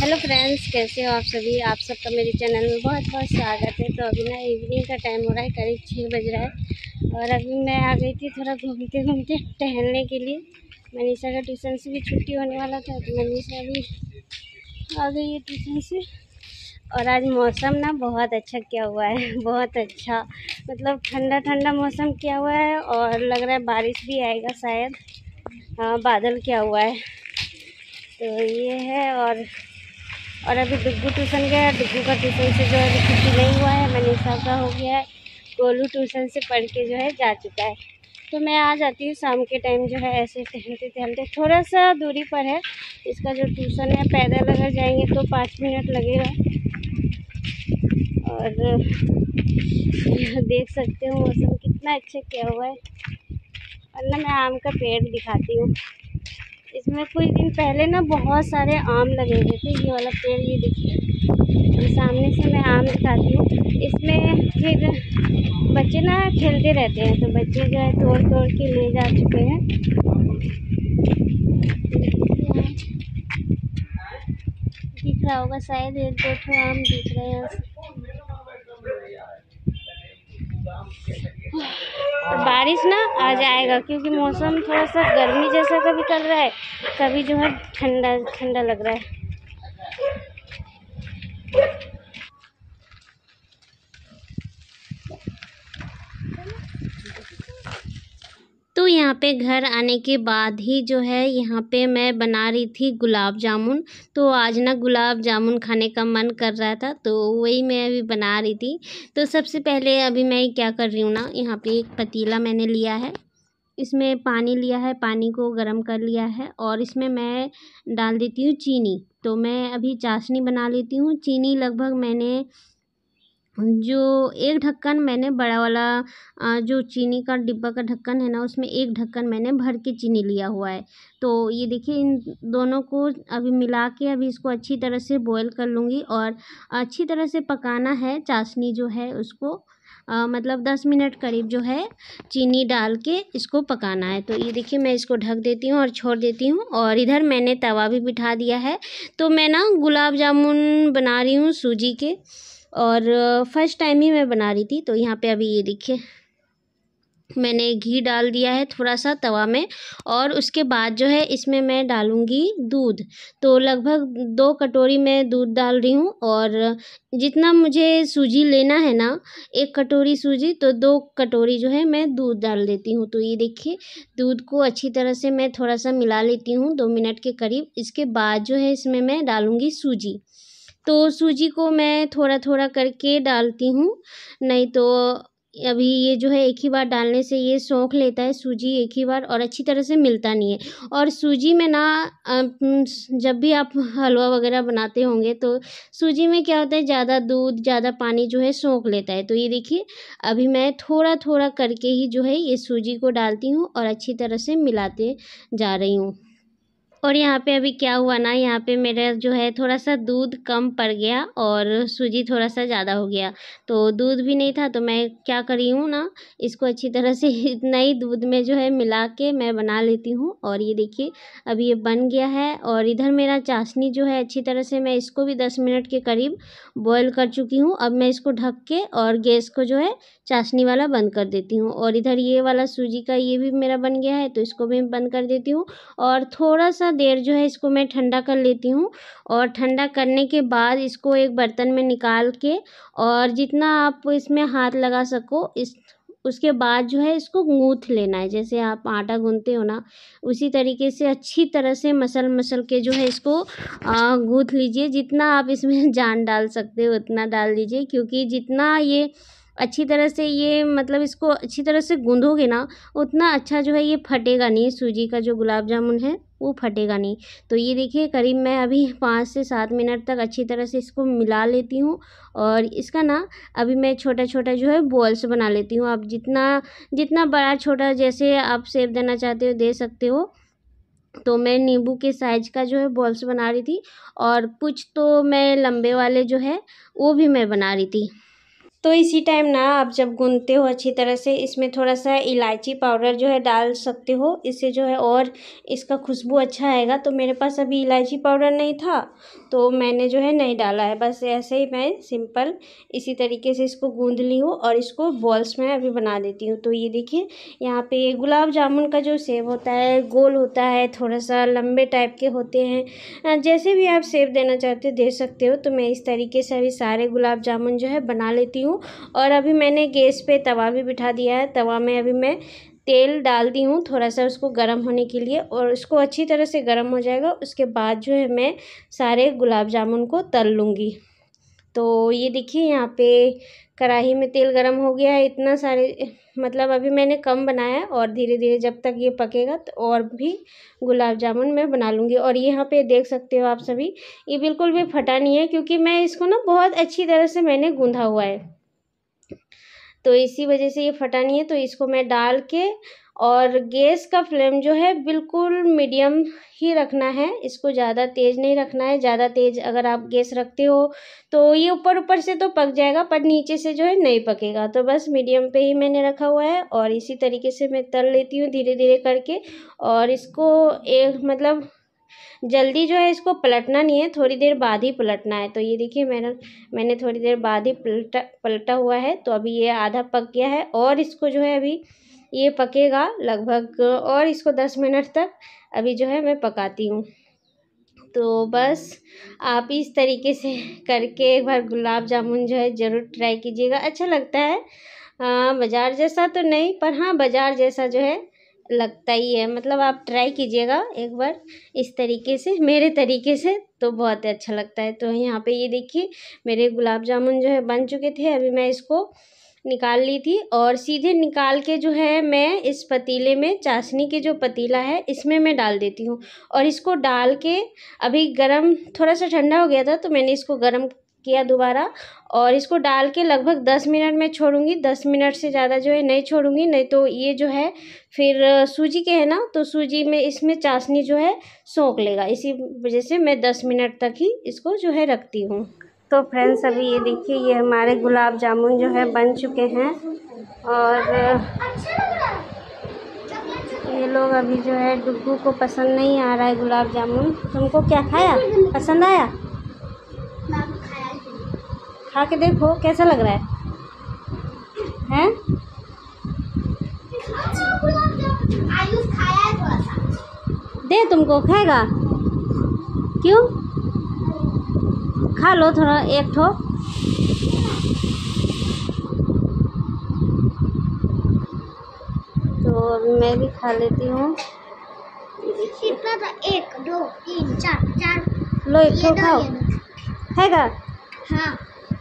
Hello friends, कैसे हो आप सभी। आप सबका मेरे चैनल में बहुत बहुत स्वागत है। तो अभी ना इवनिंग का टाइम हो रहा है, करीब 6 बज रहा है और अभी मैं आ गई थी थोड़ा घूमते घूमते टहलने के लिए। मनीषा का ट्यूशन से भी छुट्टी होने वाला था तो मनीषा भी आ गई है ट्यूशन से। और आज मौसम ना बहुत अच्छा किया हुआ है बहुत अच्छा, मतलब ठंडा ठंडा मौसम किया हुआ है और लग रहा है बारिश भी आएगा शायद। हाँ, बादल किया हुआ है। तो ये है। और अभी डुग्गू ट्यूशन गया है। डुग्गू का ट्यूशन से जो है अभी छुट्टी नहीं हुआ है। मनीषा का हो गया है। गोलू ट्यूशन से पढ़ के जो है जा चुका है। तो मैं आ जाती हूँ शाम के टाइम जो है ऐसे टहलते टहलते। थोड़ा सा दूरी पर है इसका जो ट्यूशन है, पैदल अगर जाएंगे तो 5 मिनट लगेगा। और देख सकते हो मौसम कितना अच्छा किया हुआ है। और ना मैं आम का पेड़ दिखाती हूँ। इसमें कुछ दिन पहले ना बहुत सारे आम लगे हुए थे। ये वाला पेड़, ये देखिए सामने से मैं आम दिखाती हूँ। इसमें फिर बच्चे ना खेलते रहते हैं तो बच्चे जो है तोड़ तोड़ के ले जा चुके हैं। दिख रहा होगा शायद, 1-2 ठो आम दिख रहे हैं यहाँ से। और बारिश ना आ जाएगा क्योंकि मौसम थोड़ा सा गर्मी जैसा कभी कर रहा है, कभी जो है ठंडा ठंडा लग रहा है। तो यहाँ पे घर आने के बाद ही जो है यहाँ पे मैं बना रही थी गुलाब जामुन। तो आज ना गुलाब जामुन खाने का मन कर रहा था तो वही मैं अभी बना रही थी। तो सबसे पहले अभी मैं क्या कर रही हूँ ना, यहाँ पे एक पतीला मैंने लिया है, इसमें पानी लिया है, पानी को गर्म कर लिया है और इसमें मैं डाल देती हूँ चीनी। तो मैं अभी चाशनी बना लेती हूँ। चीनी लगभग मैंने जो एक ढक्कन मैंने बड़ा वाला जो चीनी का डिब्बा का ढक्कन है ना, उसमें एक ढक्कन मैंने भर के चीनी लिया हुआ है। तो ये देखिए इन दोनों को अभी मिला के अभी इसको अच्छी तरह से बॉईल कर लूँगी और अच्छी तरह से पकाना है। चाशनी जो है उसको मतलब 10 मिनट करीब जो है चीनी डाल के इसको पकाना है। तो ये देखिए मैं इसको ढक देती हूँ और छोड़ देती हूँ। और इधर मैंने तवा भी बिठा दिया है। तो मैं ना गुलाब जामुन बना रही हूँ सूजी के, और फर्स्ट टाइम ही मैं बना रही थी। तो यहाँ पे अभी ये देखिए मैंने घी डाल दिया है थोड़ा सा तवा में और उसके बाद जो है इसमें मैं डालूँगी दूध। तो लगभग 2 कटोरी मैं दूध डाल रही हूँ। और जितना मुझे सूजी लेना है ना, 1 कटोरी सूजी, तो 2 कटोरी जो है मैं दूध डाल देती हूँ। तो ये देखिए दूध को अच्छी तरह से मैं थोड़ा सा मिला लेती हूँ 2 मिनट के करीब। इसके बाद जो है इसमें मैं डालूँगी सूजी। तो सूजी को मैं थोड़ा थोड़ा करके डालती हूँ, नहीं तो अभी ये जो है एक ही बार डालने से ये सोख लेता है सूजी एक ही बार और अच्छी तरह से मिलता नहीं है। और सूजी में ना जब भी आप हलवा वगैरह बनाते होंगे तो सूजी में क्या होता है, ज़्यादा दूध ज़्यादा पानी जो है सोख लेता है। तो ये देखिए अभी मैं थोड़ा थोड़ा करके ही जो है ये सूजी को डालती हूँ और अच्छी तरह से मिलाते जा रही हूँ। और यहाँ पे अभी क्या हुआ ना, यहाँ पे मेरा जो है थोड़ा सा दूध कम पड़ गया और सूजी थोड़ा सा ज़्यादा हो गया। तो दूध भी नहीं था तो मैं क्या करी हूँ ना, इसको अच्छी तरह से इतना ही दूध में जो है मिला के मैं बना लेती हूँ। और ये देखिए अभी ये बन गया है। और इधर मेरा चाशनी जो है अच्छी तरह से मैं इसको भी 10 मिनट के करीब बॉयल कर चुकी हूँ। अब मैं इसको ढक के और गैस को जो है चाशनी वाला बंद कर देती हूँ। और इधर ये वाला सूजी का ये भी मेरा बन गया है तो इसको भी बंद कर देती हूँ। और थोड़ा सा देर जो है इसको मैं ठंडा कर लेती हूँ। और ठंडा करने के बाद इसको एक बर्तन में निकाल के और जितना आप इसमें हाथ लगा सको इस उसके बाद जो है इसको गूँथ लेना है। जैसे आप आटा गूँथते हो ना, उसी तरीके से अच्छी तरह से मसल मसल के जो है इसको गूँथ लीजिए। जितना आप इसमें जान डाल सकते हो उतना डाल दीजिए, क्योंकि जितना ये अच्छी तरह से ये मतलब इसको अच्छी तरह से गूँधोगे ना, उतना अच्छा जो है ये फटेगा नहीं। सूजी का जो गुलाब जामुन है वो फटेगा नहीं। तो ये देखिए करीब मैं अभी 5 से 7 मिनट तक अच्छी तरह से इसको मिला लेती हूँ। और इसका ना अभी मैं छोटा छोटा जो है बॉल्स बना लेती हूँ। आप जितना जितना बड़ा छोटा जैसे आप शेप देना चाहते हो दे सकते हो। तो मैं नींबू के साइज का जो है बॉल्स बना रही थी और कुछ तो मैं लंबे वाले जो है वो भी मैं बना रही थी। तो इसी टाइम ना आप जब गूंदते हो अच्छी तरह से, इसमें थोड़ा सा इलायची पाउडर जो है डाल सकते हो, इससे जो है और इसका खुशबू अच्छा आएगा। तो मेरे पास अभी इलायची पाउडर नहीं था तो मैंने जो है नहीं डाला है, बस ऐसे ही मैं सिंपल इसी तरीके से इसको गूंद ली हूँ और इसको बॉल्स में अभी बना देती हूँ। तो ये देखिए यहाँ पे गुलाब जामुन का जो शेप होता है गोल होता है, थोड़ा सा लंबे टाइप के होते हैं, जैसे भी आप शेप देना चाहते हो दे सकते हो। तो मैं इस तरीके से अभी सारे गुलाब जामुन जो है बना लेती हूँ। और अभी मैंने गैस पे तवा भी बिठा दिया है, तवा में अभी मैं तेल डाल दी हूँ थोड़ा सा उसको गर्म होने के लिए, और इसको अच्छी तरह से गर्म हो जाएगा उसके बाद जो है मैं सारे गुलाब जामुन को तल लूँगी। तो ये देखिए यहाँ पे कढ़ाई में तेल गरम हो गया है, इतना सारे मतलब अभी मैंने कम बनाया है और धीरे धीरे जब तक ये पकेगा तो और भी गुलाब जामुन मैं बना लूँगी। और यहाँ पे देख सकते हो आप सभी, ये बिल्कुल भी फटा नहीं है क्योंकि मैं इसको ना बहुत अच्छी तरह से मैंने गूँधा हुआ है, तो इसी वजह से ये फटा नहीं है। तो इसको मैं डाल के, और गैस का फ्लेम जो है बिल्कुल मीडियम ही रखना है, इसको ज़्यादा तेज़ नहीं रखना है। ज़्यादा तेज़ अगर आप गैस रखते हो तो ये ऊपर ऊपर से तो पक जाएगा पर नीचे से जो है नहीं पकेगा। तो बस मीडियम पे ही मैंने रखा हुआ है और इसी तरीके से मैं तल लेती हूँ धीरे धीरे करके। और इसको एक मतलब जल्दी जो है इसको पलटना नहीं है, थोड़ी देर बाद ही पलटना है। तो ये देखिए मैंने थोड़ी देर बाद ही पलटा हुआ है। तो अभी ये आधा पक गया है और इसको जो है अभी ये पकेगा लगभग, और इसको 10 मिनट तक अभी जो है मैं पकाती हूँ। तो बस आप इस तरीके से करके एक बार गुलाब जामुन जो है ज़रूर ट्राई कीजिएगा, अच्छा लगता है। बाज़ार जैसा तो नहीं पर हाँ बाज़ार जैसा जो है लगता ही है। मतलब आप ट्राई कीजिएगा एक बार इस तरीके से मेरे तरीके से, तो बहुत अच्छा लगता है। तो यहाँ पे ये देखिए मेरे गुलाब जामुन जो है बन चुके थे, अभी मैं इसको निकाल ली थी और सीधे निकाल के जो है मैं इस पतीले में, चाशनी के जो पतीला है इसमें मैं डाल देती हूँ। और इसको डाल के अभी गरम, थोड़ा सा ठंडा हो गया था तो मैंने इसको गरम किया दोबारा, और इसको डाल के लगभग 10 मिनट में छोड़ूंगी। 10 मिनट से ज़्यादा जो है नहीं छोड़ूंगी, नहीं तो ये जो है फिर सूजी के है ना, तो सूजी में इसमें चाशनी जो है सोख लेगा, इसी वजह से मैं 10 मिनट तक ही इसको जो है रखती हूँ। तो फ्रेंड्स अभी ये देखिए ये हमारे गुलाब जामुन जो है बन चुके हैं, और ये लोग अभी जो है डुग्गू को पसंद नहीं आ रहा है गुलाब जामुन। तुमको क्या खाया, पसंद आया? खा के देखो कैसा लग रहा है? दे तुमको, खाएगा? क्यों? खा लो थोड़ा एक ठो। तो अभी मैं भी खा लेती हूँ। कितना था? 1 2 3 4 लो एक ठो खाओ। खाएगा? हाँ।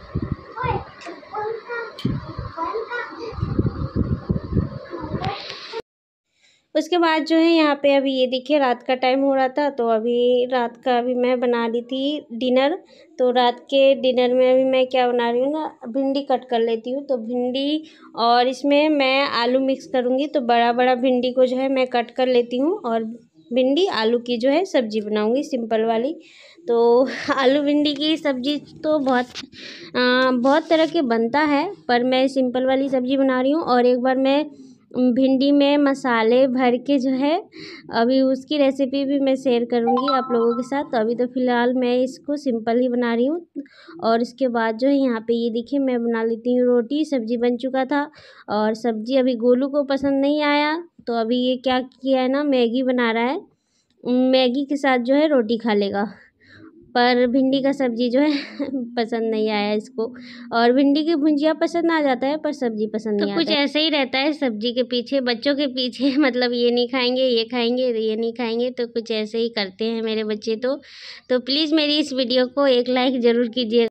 उसके बाद जो है यहाँ पे अभी ये देखिए रात का टाइम हो रहा था, तो अभी रात का अभी मैं बना रही थी डिनर। तो रात के डिनर में अभी मैं क्या बना रही हूँ ना, भिंडी कट कर लेती हूँ। तो भिंडी और इसमें मैं आलू मिक्स करूँगी, तो बड़ा बड़ा भिंडी को जो है मैं कट कर लेती हूँ और भिंडी आलू की जो है सब्ज़ी बनाऊँगी सिंपल वाली। तो आलू भिंडी की सब्ज़ी तो बहुत तरह के बनता है, पर मैं सिंपल वाली सब्ज़ी बना रही हूँ। और एक बार मैं भिंडी में मसाले भर के जो है अभी उसकी रेसिपी भी मैं शेयर करूँगी आप लोगों के साथ। तो अभी तो फ़िलहाल मैं इसको सिंपल ही बना रही हूँ। और इसके बाद जो है यहाँ पे ये देखिए मैं बना लेती हूँ रोटी। सब्ज़ी बन चुका था और सब्ज़ी अभी गोलू को पसंद नहीं आया, तो अभी ये क्या किया है ना, मैगी बना रहा है, मैगी के साथ जो है रोटी खा लेगा। पर भिंडी का सब्ज़ी जो है पसंद नहीं आया इसको, और भिंडी की भुंजिया पसंद आ जाता है पर सब्ज़ी पसंद नहीं आता। कुछ ऐसे ही रहता है सब्ज़ी के पीछे, बच्चों के पीछे मतलब ये नहीं खाएंगे, ये खाएंगे, ये नहीं खाएंगे, तो कुछ ऐसे ही करते हैं मेरे बच्चे। तो प्लीज़ मेरी इस वीडियो को एक लाइक ज़रूर कीजिएगा।